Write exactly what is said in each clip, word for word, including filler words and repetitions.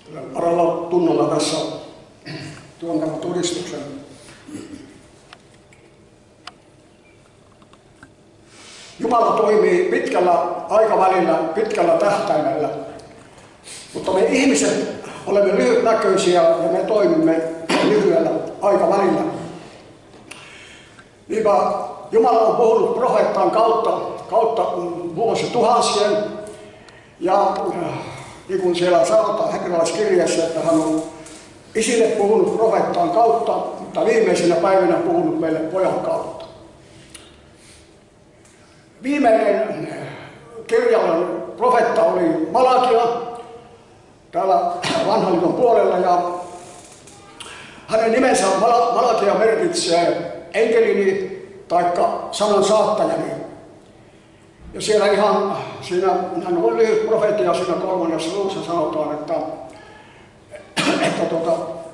paralla tunnilla tässä tuon tämän todistuksen. Jumala toimii pitkällä aikavälillä, pitkällä tähtäimellä, mutta me ihmiset olemme lyhytnäköisiä ja me toimimme lyhyellä aikavälillä. Niinpä Jumala on puhunut profeettaan kautta, kautta vuosituhansien ja niin kuin siellä sanotaan hebrealaiskirjassa, että hän on isille puhunut profeettaan kautta, mutta viimeisenä päivinä puhunut meille pojan kautta. Viimeinen kirjallinen profeetta oli Malakia täällä vanhan liiton puolella ja hänen nimensä Malakia merkitsee enkelini taikka sanan saattajani. Ja siellä ihan, siinä, hän on lyhyt profeetia siinä kolmannessa luvussa sanotaan, että, että tuota,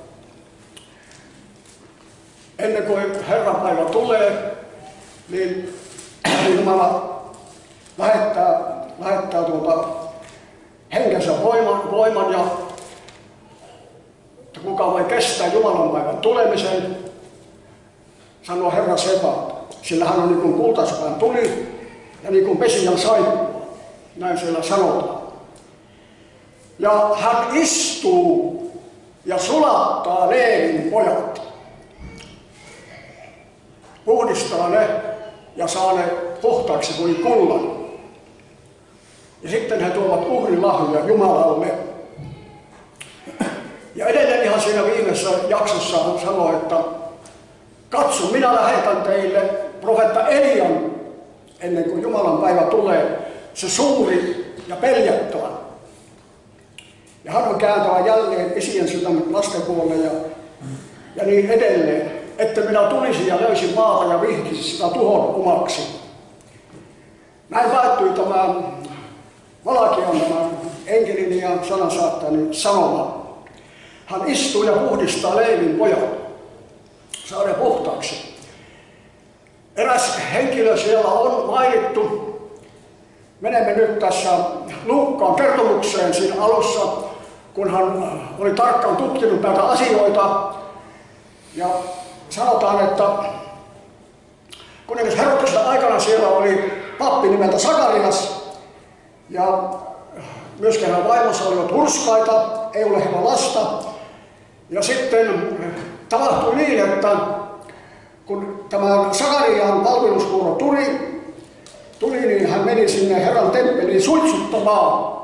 ennen kuin Herran päivä tulee, niin Jumala lähettää, lähettää tuota henkensä voiman, voiman ja kuka voi kestää Jumalan päivän tulemisen, sanoo Herra Sebaot. Sillä hän on niin kuin kultaspään tuli ja niin kuin pesijan saippua. Näin siellä sanotaan. Ja hän istuu ja sulattaa Leevin pojat. Puhdistaa ne ja saa ne puhtaaksi kuin kullan. Ja sitten he tuovat uhrilahjoja Jumalalle. Ja edelleen ihan siinä viimeisessä jaksossa hän sanoi, että katso, minä lähetän teille profeetta Elian ennen kuin Jumalan päivä tulee, se suuri ja peljättävä. Ja hän on kääntävä jälleen isien sydämet lasten puolelle ja, ja niin edelleen, että minä tulisin ja löysin maata ja vihkisin sitä tuhon omaksi. Näin päättyi tämä Malakian tämä enkelin ja sanansaattajani sanoma. Hän istuu ja puhdistaa Leevin pojat, saa ne puhtaaksi. Eräs henkilö siellä on mainittu. Menemme nyt tässä Luukkaan kertomukseen siinä alussa, kun hän oli tarkkaan tutkinut näitä asioita. Ja sanotaan, että kuningas Herodeksen aikana siellä oli pappi nimeltä Sakarias. Ja myöskin hänen vaimonsa olivat hurskaita, ei ole heillä lasta. Ja sitten tapahtui niin, että kun tämä Sakarian palvelusvuoro tuli, tuli, niin hän meni sinne Herran temppeliin suitsuttamaan.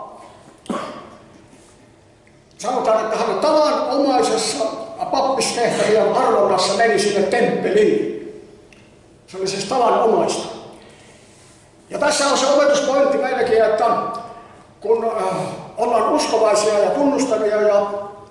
Sanotaan, että hän tavanomaisessa pappistehtävien arvonnassa meni sinne temppeliin. Se oli siis tavanomaista. Ja tässä on se opetuspointti meillekin, että kun äh, ollaan uskovaisia ja tunnustavia ja,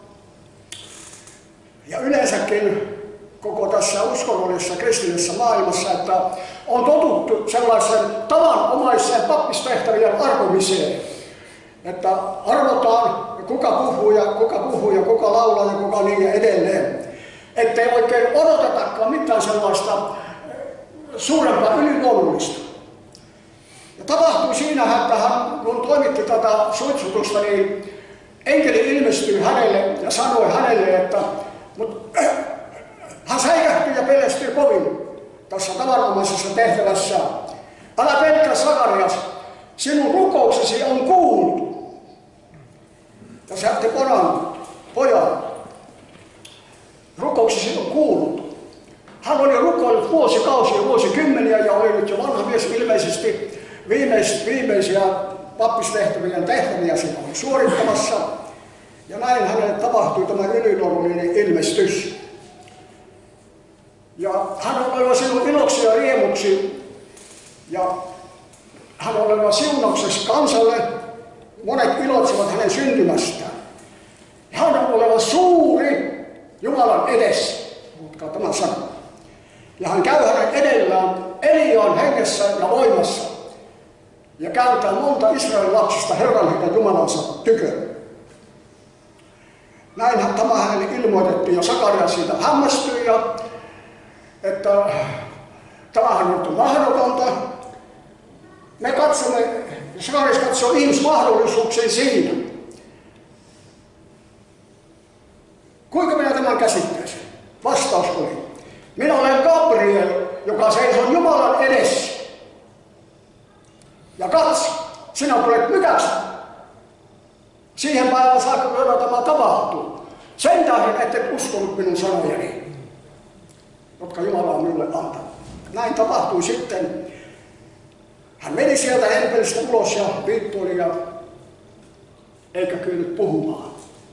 ja yleensäkin koko tässä uskonnollisessa kristillisessä maailmassa, että on totuttu sellaisen tavanomaiseen pappistehtävien arvomiseen, että arvotaan kuka puhuu ja kuka puhuu ja kuka laulaa ja kuka niin ja edelleen. Ettei oikein odotetakaan mitään sellaista suurempaa yliluonnollista. Ja tapahtui siinä, että hän, kun toimitti tätä suitsutusta, niin enkeli ilmestyi hänelle ja sanoi hänelle, että mut, äh, hän säikähtyi ja pelästyi kovin tässä tavanomaisessa tehtävässä. Älä pelkää, Sakarias, sinun rukouksesi on kuultu. Ja sä ette ponan, pojan, rukouksesi on kuultu. Hän oli rukoillut vuosikausia ja vuosikymmeniä ja oli nyt jo vanha mies ilmeisesti viimeis, viimeisiä pappistehtävien tehtäviä siinä oli suorittamassa. Ja näin hänelle tapahtui tämä yliluonnollinen ilmestys. Ja hän on oleva sinun iloksi ja riemuksi ja hän on oleva siunaukseksi kansalle. Monet iloitsevat hänen syntymästään. Ja hän on oleva suuri Jumalan edessä. Kuulkaa tämän sanan. Ja hän käy hänen edellään Eliaan hengessä ja voimassa. Ja kääntää monta Israelin lapsista Herran heidän Jumalansa tykö. Näin tämä hänelle ilmoitettiin ja Sakarias siitä hämmästyi, ja, että tämähän on mahdotonta. Me katsomme, Sakarias katsoo ihmismahdollisuuksia siinä. Jumala seison Jumalan edessä. Ja katso, sinä olet mykästä. Siihen päivään saakka, kun tämä tapahtuu. Sen tähden ette uskonut minun sanojani, jotka Jumala on minulle antanut. Näin tapahtui sitten. Hän meni sieltä temppelistä ulos ja viittoili ja eikä kyennyt puhumaan.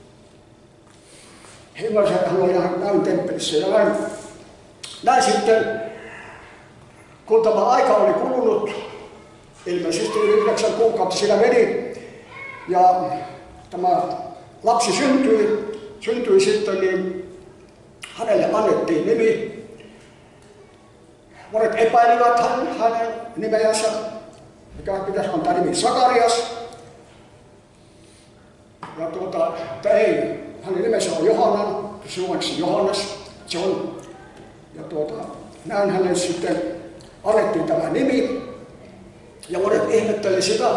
Himmaisen hän oli ihan näin temppelissä ja näin, näin sitten, kun tämä aika oli kulunut, ilmeisesti yli yhdeksän kuukautta siinä meni ja tämä lapsi syntyi, syntyi sitten, niin hänelle annettiin nimi. Monet epäilivät hän, hänen nimeänsä, mikä pitäisi antaa nimi Sakarias. Ja tuota, että ei, hänen nimensä on Johannan, suomeksi Johannes, John. Ja tuota, näin hänelle sitten annettiin tämä nimi. Ja monet ihmetteli sitä.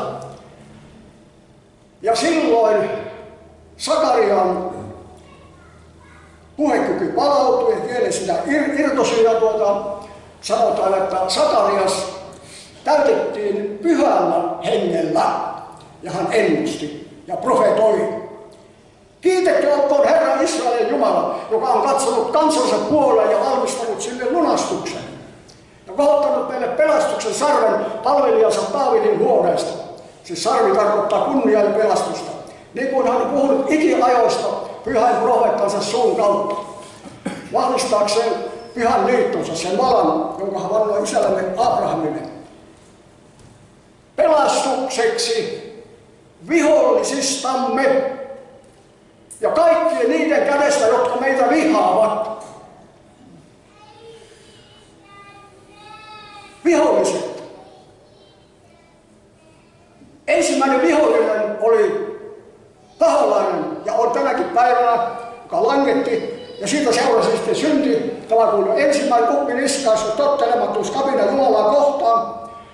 Ja silloin Sakarian puhekyky palautui, ja kieli sitä ir- irtosi ja tuota, sanotaan, että Sakarias täytettiin pyhällä hengellä ja hän ennusti ja profetoi. Kiitetty olkoon Herra Israelin Jumala, joka on katsonut kansansa puoleen ja valmistanut sille lunastuksen ja kohottanut meille pelastuksen sarven palvelijansa Daavidin huoneesta. Siis sarvi tarkoittaa kunniaa ja pelastusta. Niin kuin hän on puhunut ikiajoista pyhän profeettansa suun kautta. Vahvistaakseen pyhän liittonsa, sen valan, jonka hän vannoi isällämme Abrahamille. Pelastukseksi vihollisistamme ja kaikkien niiden kädestä, jotka meitä vihaavat. Viholliset. Ensimmäinen vihollinen oli paholainen ja on tänäkin päivänä, joka langetti. Ja siitä seurasi sitten synti, tämä kuin ensimmäinen uppiniskaisuus, tottelemattomuus, kapina Jumalaa kohtaan.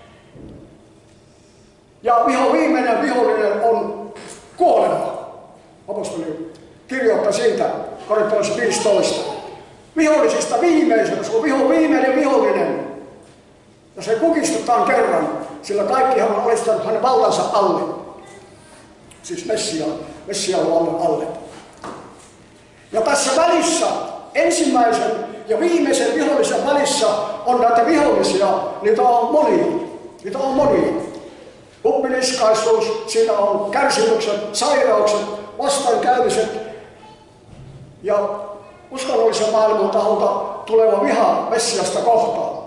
Ja viho, viimeinen vihollinen on kuolema. Apostoli kirjoittaa siitä, Korintolaiset viisitoista. Vihollisista viimeisenä, se on viho, viimeinen vihollinen. Ja se kukistetaan kerran, sillä kaikki hän on alistanut hänen valtansa alle. Siis Messiaan, Messiaan alle. Ja tässä välissä, ensimmäisen ja viimeisen vihollisen välissä on näitä vihollisia, niitä on monia. Niitä on monia. Uppiniskaisuus, siinä on kärsimykset, sairaukset, vastoinkäymiset ja uskonnollisen maailman taholta tuleva viha Messiasta kohtaan.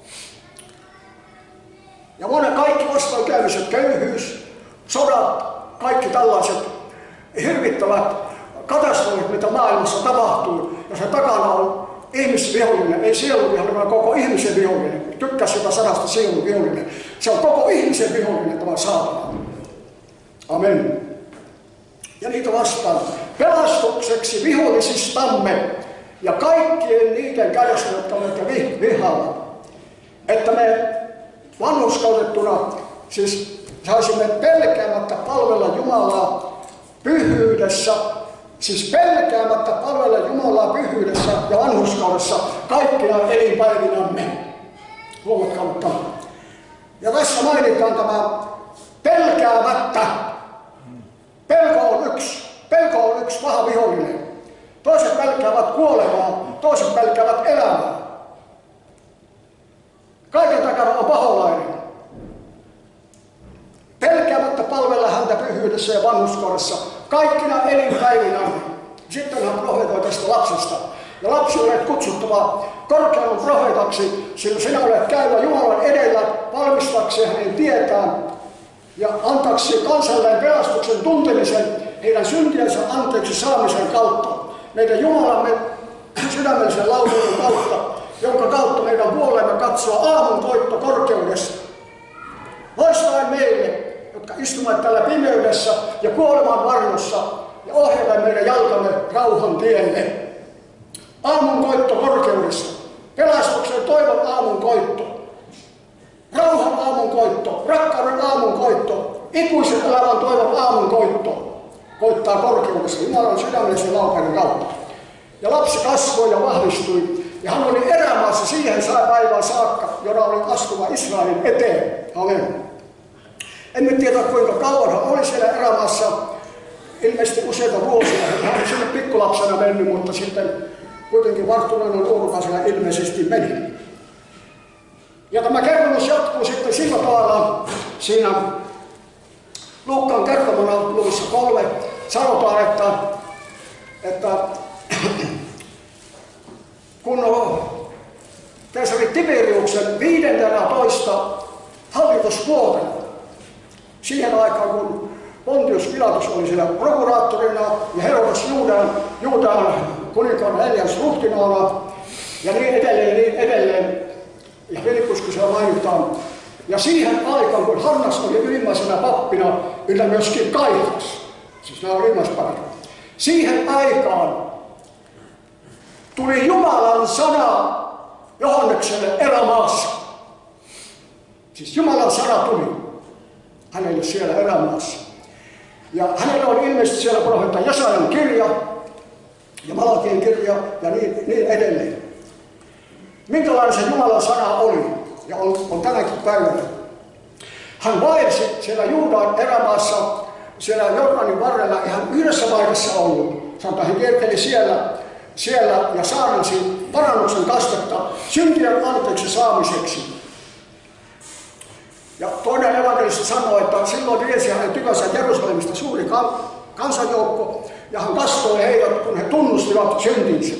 Ja monen kaikki vastoinkäymiset, köyhyys, sodat, kaikki tällaiset hirvittävät katastrofit, mitä maailmassa tapahtuu, ja sen takana on ihmisvihollinen, ei sielun vihollinen, vaan koko ihmisen vihollinen. Tykkää sitä sanasta sielun vihollinen. Se on koko ihmisen vihollinen, tämä saatana. Amen. Ja niitä vastaan pelastukseksi vihollisistamme ja kaikkien niiden kädestä, jotka meitä vihaavat. Että me vanhurskautettuna siis saisimme pelkäämättä palvella Jumalaa pyhyydessä, siis pelkäämättä palvella Jumalaa pyhyydessä ja vanhurskaudessa kaikkina elinpäivinämme. Huomatkaa nyt tämä. Ja tässä mainitaan tämä pelkäämättä. Pelko on yksi. Pelko on yksi paha vihollinen. Toiset pelkäävät kuolemaa, toiset pelkäävät elämää. Kaiken takana on paholainen. Pelkäämättä palvella häntä pyhyydessä ja vanhurskaudessa kaikkina elinpäivinämme. Sitten hän profetoi tästä lapsesta. Ja lapsi olet kutsuttava korkeamman profeetaksi, sillä sinä olet käyvä Jumalan edellä valmistakseen hänen tietään ja antaakseen kansalleen pelastuksen tuntemisen heidän syntiensä anteeksi saamisen kautta. Meidän Jumalamme sydämellisen lausunnon kautta, jonka kautta meidän puolemme katsoa aamun koitto korkeudesta. Loistaen meille, jotka istumme täällä pimeydessä ja kuoleman varjossa ja ohjaamme meidän jalkamme rauhan tielle. Aamun koitto korkeudesta, pelastuksen toivon aamun koitto, rauhan aamun koitto, rakkauden aamun koitto, ikuisen elämän toivon aamun koitto koittaa korkeudesta Jumalan sydämellisen laukainen kautta. Ja lapsi kasvoi ja vahvistui ja hän oli erämaassa siihen päivään saakka, jota oli astuva Israelin eteen. Amen. Emme tiedä kuinka kauan hän oli siellä erämaassa, ilmeisesti useita vuosia. Hän oli sinne pikkulapsena mennyt, mutta sitten kuitenkin varttuneena nuorukaisena ilmeisesti meni. Ja tämä kertomus jatkuu sitten sillä tavalla siinä Luukkaan kertomana luvussa kolme. Sanotaan, että, että kun keisari Tiberiuksen viidentenätoista hallitusvuotena, siihen aikaan kun Pontius Pilatus oli siellä prokuraattorina ja Herodes Juudean, Juudean kuninkaan neljäs ruhtinaana ja niin edelleen, niin edelleen. Ja Filipuskin siellä mainitaan. Ja siihen aikaan, kun Hannas oli ylimmäisenä pappina, yllä myöskin Kaifas, siis nämä on ylimmäispäivät, siihen aikaan tuli Jumalan sana Johannekselle erämaassa. Siis Jumalan sana tuli hänelle siellä erämaassa. Ja hänellä on ilmeisesti siellä profeetta Jesajan kirja ja Malakien kirja ja niin, niin edelleen. Minkälainen se Jumalan sana oli ja on, on tänäkin päivänä. Hän vaelsi siellä Juudan erämaassa, siellä Jordanin varrella ihan yhdessä paikassa ollut. Sanotaan, hän kierteli siellä, siellä ja saarnasi parannuksen kastetta syntien anteeksi saamiseksi. Ja toinen evankelisti sanoi, että silloin riesi hänen tykönsä Jerusalemista suuri kansanjoukko, ja hän kastoi heidät, kun he tunnustivat syntinsä.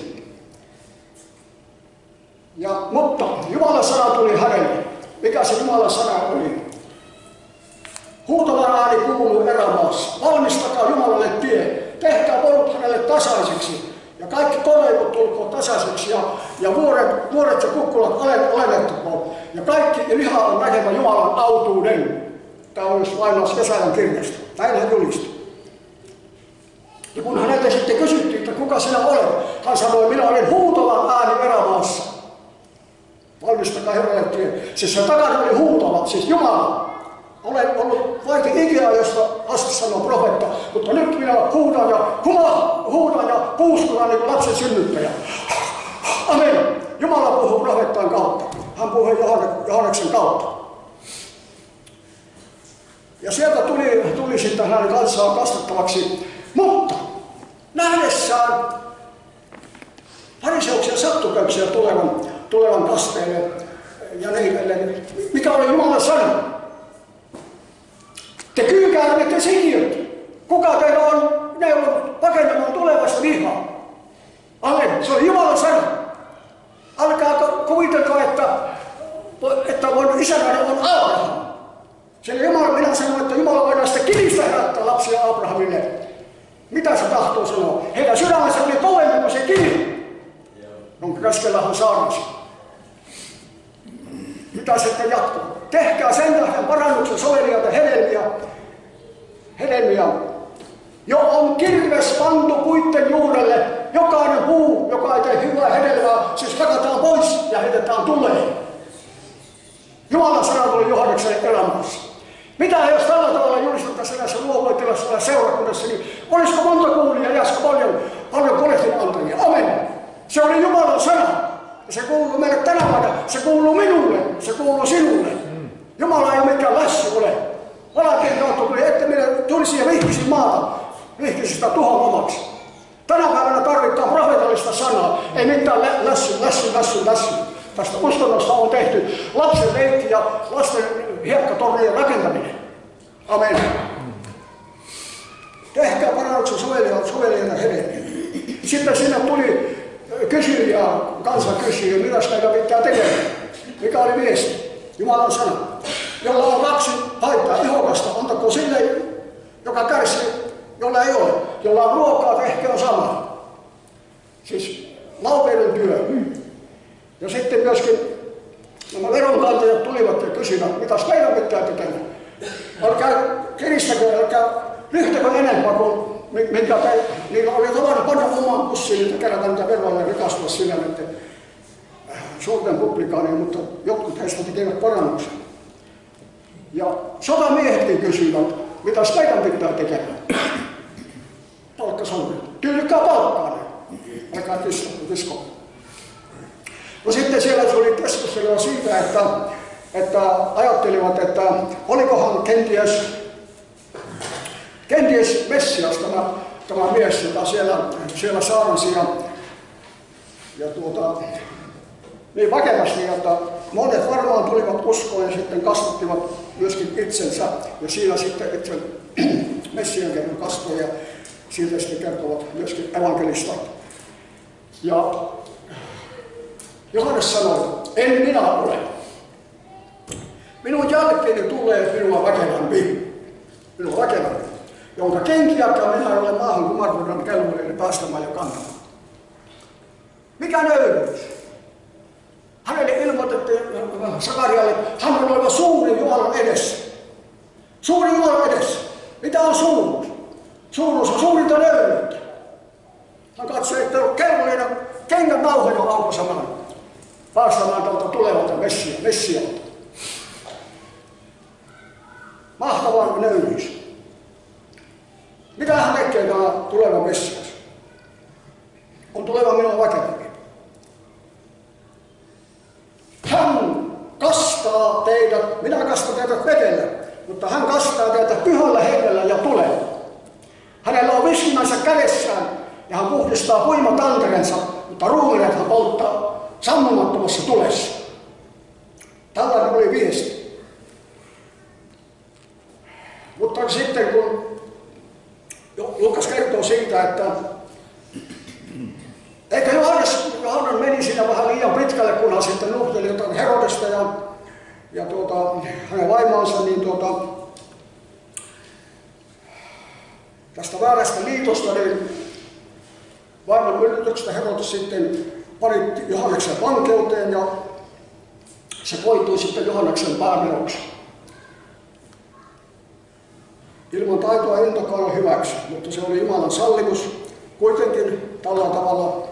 Ja, mutta Jumalan sana tuli hänelle. Mikä se Jumalan sana oli? Huutava ääni kuuluu erämaassa. Valmistakaa Jumalalle tie. Tehkää polut hänelle tasaiseksi. Ja kaikki koneivot tulkoon tasaiseksi. Ja, ja vuoret, vuoret ja kukkulat alennettakoon. Ja kaikki liha on näkemä Jumalan autuuden. Tämä on myös lainaus Jesajan kirjasta. Näin hän julisti. Ja kun häneltä sitten kysyttiin, että kuka sinä olet, hän sanoi, minä olin huutavan ääni erämaassa. Valmistakaa Herralle tie. Siis se takana oli huutava, siis Jumala. Olen ollut vaikka ikiä, josta asti sanoo profeetta, mutta nyt minä huudan ja huma, huudan ja puuskutan niin kuin lapsen synnyttäjä. Amen. Jumala puhuu profeettaan kautta. Hän puhui Johanneksen kautta. Ja sieltä tuli, tuli sitten hänen kanssaan kastettavaksi, mutta nähdessään fariseuksia sattukäyksiä tulevan, tulevan kasteelle ja niin edelleen, mikä oli Jumalan sana. Te kyykäärmet te sikiöt, kuka teillä on neuvonut pakenemaan tulevasta vihaa? Amen, se oli Jumalan sana. Alkaa kuvitelko, että, että mun isänä on Abraham. Sillä Jumala, minä sanon, että Jumala voidaan sitä kivistä herättää lapsia Abrahamille. Mitä se tahtoo sanoa? Heidän sydämensä oli kovemmin kuin se kivi, jonka keskellä hän saarnasi. Mitä sitten jatkuu? Tehkää sen tähden parannuksen soveliaita hedelmiä. Hedelmiä. Jo on kirves pantu puitten juurelle. Jokainen puu, joka ei tee hyvää hedelmää, siis hakataan pois ja heitetään tuleen. Jumalan sana tuli Johanneksen elämässä. Mitä jos tällä tavalla julistettaisiin näissä luovuetilassa ja seurakunnassa, niin olisiko monta kuulijaa ja jäisikö paljon, paljon kolehtin antajia? Amen. Se oli Jumalan sana. Ja se kuuluu meille tänä päivänä. Se kuuluu minulle. Se kuuluu sinulle. Jumala ei mikään lässi ole. Valakien kautta tuli, että minä tulisi ja vihkisin maata. Vihkisin sitä tuhon omaksi. Tänä päivänä tarvitaan profeetallista sanaa. Ei mitään lässy, lässy, lässy, lässy. Tästä uskonnosta on tehty lapsen leikki ja lasten hiekkatornien rakentaminen. Amen. Tehkää parannuksen sovelijoita hedelmiä. Sitten sinne tuli kysyjä, kansa kysyi, mitä meidän pitää tekemään. Mikä oli viesti? Jumalan sana. Jolla on kaksi haittaa ihokasta, antako sille, joka kärsii, jolla ei ole. Jolla on ruokaa, tehkää sama. Siis laupeuden työ. Ja sitten myöskin nämä veronkantajat tulivat ja kysyivät, mitä meidän pitää tehdä. Älkää kiristäkö, älkää ryhtäkö enempää kuin minkä te, niillä oli tavana panna omaan pussiin, että kerätä niitä veroja ja rikastua sillä näiden suurten publikaanien, mutta jotkut heistä tekevät parannuksen. Ja sotamiehetkin kysyivät, mitä meidän pitää tekemään. Palkka sanoi, tyydykkää palkkaa ne. Älkää kisko. No sitten siellä oli keskustelua siitä, että, että ajattelivat, että olikohan kenties, kenties Messias tämä, tämä mies, joka siellä, siellä saarnasi ja, ja tuota, niin vakavasti, että monet varmaan tulivat uskoon ja sitten kasvattivat myöskin itsensä ja siinä sitten itse Messian kerran kasvoi ja siitä sitten kertovat myöskin evankelista. Ja Johannes sanoi, en minä ole. Minun jälkeeni tulee minua väkevämpi, minua väkevämpi, jonka kenkiäkään minä en ole maahan kumarruudan kelvollinen päästämään ja kantamaan. Mikä nöyryys? Hänelle ilmoitettiin Sakarialle, hän on oleva suuri Jumalan edessä. Suuri Jumalan edessä. Mitä on suuruus? Suuruus on suurinta nöyryyttä. Hän katsoi, että on kelvollinen kengän nauha jo aukosamaan. Päästämään tältä tulevalta messia, messialta. Mahtava nöyryys. Mitä hän tekee tämä tuleva messias? On tuleva minun väkevämpi. Hän kastaa teidät, minä kastan teidät vedellä, mutta hän kastaa teidät pyhällä hengellä ja tulella. Hänellä on viskimänsä kädessään ja hän puhdistaa puimatanterensa, mutta ruumineet hän polttaa sammumattomassa tulessa. Tällainen oli viesti. Mutta sitten kun Lukas kertoo siitä, että eikä Johannes, Johannes meni siinä vähän liian pitkälle, kun hän sitten nuhteli jotain Herodesta ja, ja tuota, hänen vaimaansa, niin tuota, tästä väärästä liitosta, niin vaimon yllätyksestä Herodes sitten pani Johanneksen vankeuteen ja se koitui sitten Johanneksen päämenoksi. Ilman taitoa ei intokaan hyväksi, mutta se oli Jumalan sallimus kuitenkin tällä tavalla.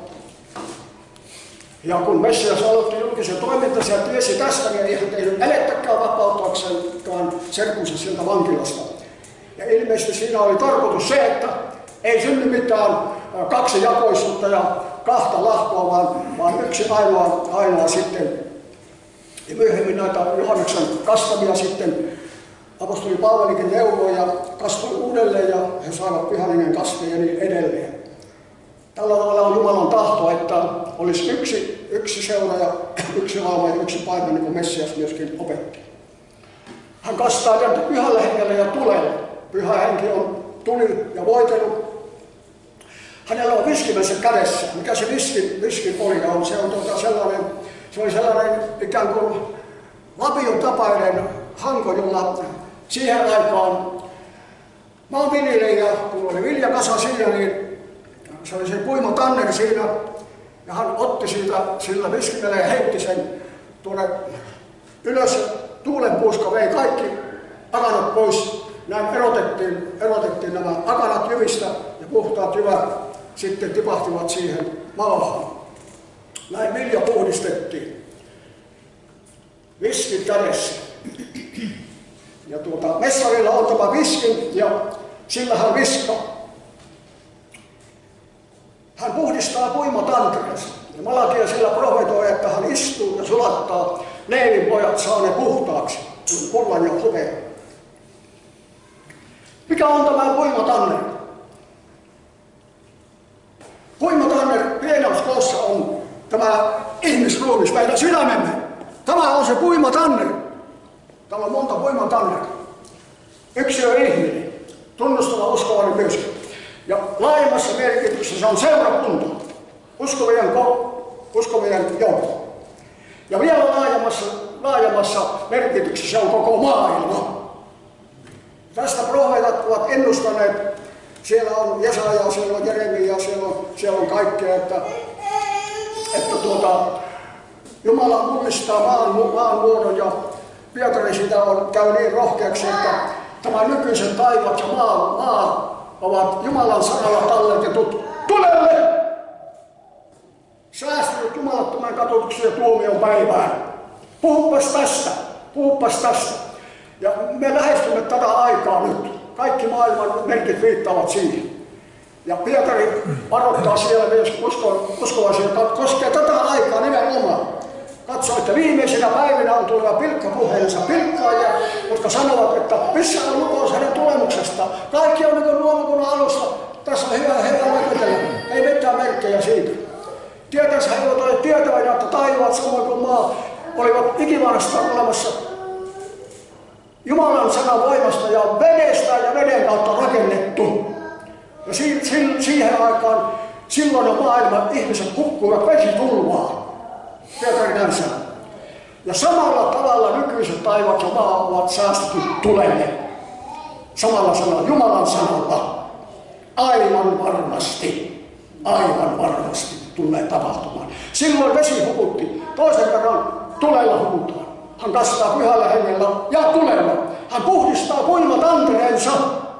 Ja kun Messias aloitti julkisen toimintansa ja tiesi tästä, niin ei hän tehnyt elettäkään vapautuakseenkaan serkkunsa sieltä vankilasta. Ja ilmeisesti siinä oli tarkoitus se, että ei synny mitään kaksi jakoisuutta ja kahta lahkoa, vaan, vaan yksi ainoa, ainoa sitten. Ja myöhemmin näitä Johanneksen kasvamia sitten apostoli Paavalikin neuvoi ja kasvoi uudelleen ja he saivat pyhän hengen kasvia ja niin edelleen. Tällä tavalla on Jumalan tahto, että olisi yksi, yksi seura ja yksi lauma ja yksi paima, niin kuin Messias myöskin opetti. Hän kastaa teitä pyhällä hengellä ja tulella. Pyhä henki on tuli ja voitelu. Hänellä on viskimensä kädessä. Mikä se viskin, viskin oli? On, se, on tuota sellainen, se oli sellainen ikään kuin lapion tapainen hanko, jolla siihen aikaan maanviljelijä, kun oli viljakasa siinä, niin se oli se puimotanner siinä, ja hän otti siitä sillä viskimellä ja heitti sen tuonne ylös. Tuulenpuuska vei kaikki akanat pois. Näin erotettiin, erotettiin nämä akanat jyvistä ja puhtaat jyvät sitten tipahtivat siihen maahan. Näin vilja puhdistettiin. Viskin kädessä. Ja tuota, messarilla on tämä viskin ja sillä hän viskaa. Hän puhdistaa puimatanterensa. Ja Malakia sillä profetoi, että hän istuu ja sulattaa Leevin pojat saa ne puhtaaksi, kullan ja hopean. Mikä on tämä puimatanner? Puimatanner pienauskoossa on tämä ihmisruumis, meidän sydämemme. Tämä on se puimatanner. Täällä on monta puimatanneria. Yksi on ihminen, tunnustava uskovani myöskin. Ja laajemmassa merkityksessä se on seurakunta, uskovien, uskovien joukko. Ja vielä laajemmassa, laajemmassa merkityksessä on koko maailma. Tästä profeetat ovat ennustaneet. Siellä on Jesaja, siellä on Jeremia, siellä on, siellä on kaikkea, että, että tuota, Jumala mullistaa maan, maan muodon ja Pietari sitä on, käy niin rohkeaksi, että tämä nykyisen taivas ja maa, maa ovat Jumalan sanalla talletetut tulelle. Säästynyt jumalattoman katotuksen ja tuomion päivään. Puhupas tästä, puhupas tästä. Ja me lähestymme tätä aikaa nyt. Kaikki maailman merkit viittaavat siihen. Ja Pietari varoittaa siellä myös usko, uskovaisia, jotka koskee tätä aikaa nimenomaan. Katso, että viimeisinä päivinä on tuleva pilkkapuheensa pilkkaajia, jotka sanovat, että missä on lupous hänen tulemuksesta. Kaikki on niin kuin luomakunnan alussa. Tässä on hyvä herra näkötellä. Ei mitään merkkejä siitä. Tietänsä he eivät ole tietäväinen, että taivaat samoin kuin maa olivat ikivanhasta olemassa Jumalan sanan voimasta ja vedestä ja veden kautta rakennettu. Ja si- si- siihen aikaan silloin on maailman ihmiset hukkuivat vesitulvaan. Pietari näin sanoo. Ja samalla tavalla nykyiset taivaat ja maa ovat säästetty tulelle. Samalla sanalla, Jumalan sanalla. Aivan varmasti, aivan varmasti tulee tapahtumaan. Silloin vesi hukutti. Toisen kerran tulella hukutaan. Hän kastaa pyhällä hengellä ja tulella. Hän puhdistaa kuimat antereensa.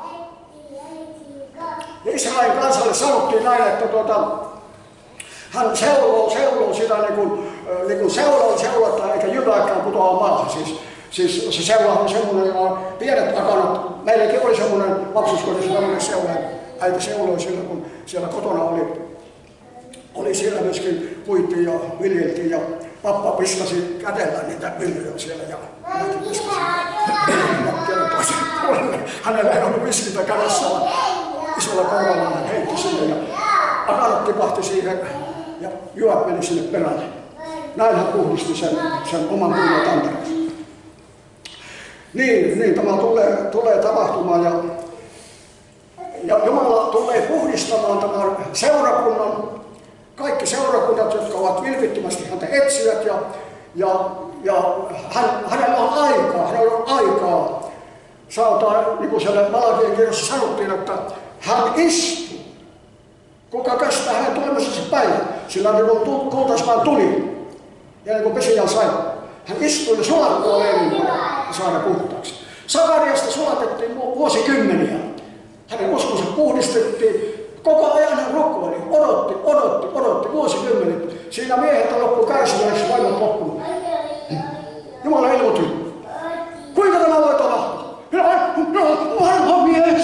Ja Israelin kansalle sanottiin näin, että tuota, hän seuloo, seuloo sitä niin kuin, niin kuin seuloo seulotaan, eikä jyväkään putoa maahan. Siis, siis se seula on semmoinen, joka on pienet akanat. Meilläkin oli semmoinen lapsuuskodissa tämmöinen seula. Äiti seuloi silloin, kun siellä kotona oli, oli siellä myöskin puitiin ja viljeltiin. Ja pappa piskasi kädellä niitä viljoja siellä ja minäkin piskasin käden toisen puolelle. Hänellä ei ollut viskintä kädessä, vaan isolla kouralla hän heitti sinne ja akanat tipahti siihen ja jyvät meni sinne perälle. Näin hän puhdisti sen, sen oman puolen tanterensa. Niin, niin, tämä tulee, tulee tapahtumaan ja, ja Jumala tulee puhdistamaan tämän seurakunnan. Kaikki seurakunnat, jotka ovat vilpittömästi häntä etsivät ja, ja, ja hän, hänellä on aikaa, hänellä on aikaa. Sanotaan, niin kuin siellä Malakian kirjassa sanottiin, että hän istuu. Kuka kestää hänen tulemisessa päivän, sillä niin kuin kultaismaan tuli. Ja niin kuin Pesijan sai. Hän istui ja sulattua leivin ja saada puhtaaksi. Sakariasta sulatettiin vuosikymmeniä. Hänen uskonsa puhdistettiin. Koko ajan hän rukoili, odotti, odotti, odotti vuosikymmenet. Siinä miehet loppui kärsimäksi, voimat loppunut. Jumala ilmoitti. Kuinka tämä voi tapahtua? Minä olen vanha mies.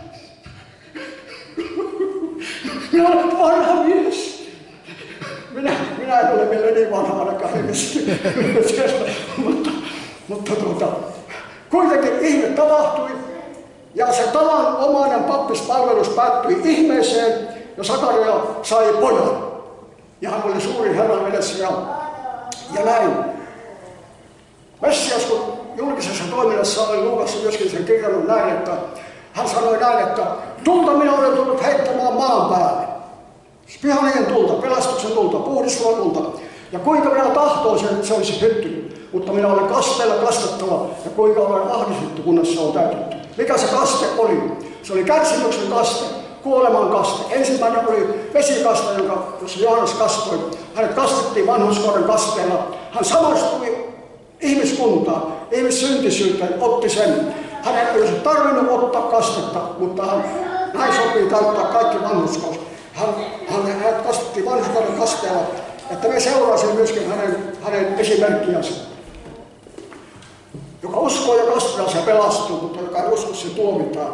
Minä olen vanha mies. Minä, minä en ole vielä niin vanha ainakaan hengesti. mutta mutta tuota, kuitenkin ihme tapahtui. Ja se tavanomainen pappispalvelus päättyi ihmeeseen ja Sakaria sai pojan. Ja hän oli suuri Herran edessä ja, ja näin. Messias, kun julkisessa toiminnassa oli Luukassa myöskin sen kirjannut näin, että hän sanoi näin, että tulta minä olen tullut heittämään maan päälle. Pyhänhengen tulta, pelastuksen tulta, puhdistuvan tulta. Ja kuinka minä tahtoisin, että se olisi hyttynyt. Mutta minä olen kasteella kastettava ja kuinka olen ahdistettu, kunnes se on täytetty. Mikä se kaste oli? Se oli kärsimyksen kaste, kuoleman kaste. Ensimmäinen oli vesikaste, jonka, jossa Johannes kastoi. Hänet kastettiin vanhurskauden kasteella. Hän samastui ihmiskuntaan, ihmissyntisyyteen, otti sen. Hän ei olisi tarvinnut ottaa kastetta, mutta hän, näin sopii täyttää kaikki vanhurskaus. Hän, hän, hän kastettiin vanhurskauden kasteella, että me seurasimme myöskin hänen, hänen esimerkkiänsä. Joka uskoo ja kastaa, se pelastuu, mutta joka ei usko, se tuomitaan.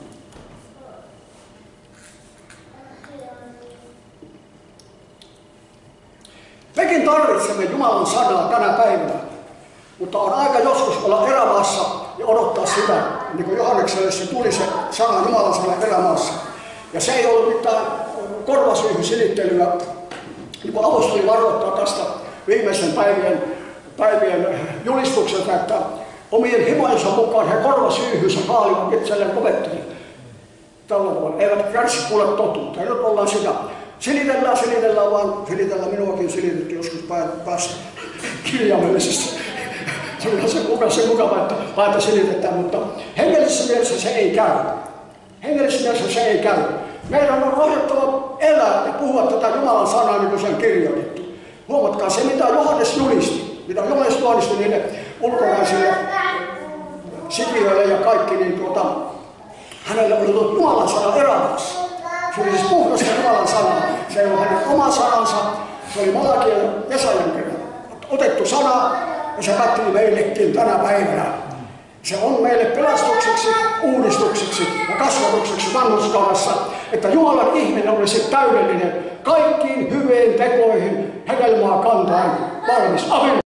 Mekin tarvitsemme Jumalan sanaa tänä päivänä, mutta on aika joskus olla erämaassa ja odottaa sitä, niin kuin Johannekselle se tuli se sana, Jumalan sana erämaassa. Ja se ei ollut mitään korvasyyhyn silittelyä, niin kuin apostoli varoittaa tästä viimeisen päivien, päivien julistuksesta, että omien himojensa mukaan he korvasyyhynsä haalivat itselleen opettelijat. Tällä tavalla. Eivät kärsi kuule totuutta. Ja nyt ollaan sitä. Silitellään, silitellään vaan. Silitellään, minuakin silitettiin joskus päässä kirjaimellisesti. Se on se mukava, se mukava, että päätä silitetään, mutta hengellisessä mielessä se ei käy. Hengellisessä mielessä se ei käy. Meidän on rohjettava elää ja puhua tätä Jumalan sanaa, niin kuin se on kirjoitettu. Huomatkaa se, mitä Johannes julisti. Mitä Johannes julisti niille ulkonaisille sikiöille ja kaikki, niin tuota, hänelle oli tullut Jumalan sana erämaassa. Se oli siis puhdasta Jumalan sanaa. Se ei ole hänen oma sanansa, se oli Malakian ja Jesajan kirjan otettu sana, ja se pätee meillekin tänä päivänä. Se on meille pelastukseksi, uudistukseksi. opiksi ja kasvatukseksi vanhurskaudessa, että Jumalan ihminen olisi täydellinen, kaikkiin hyviin tekoihin hedelmää kantaen valmis. Amen.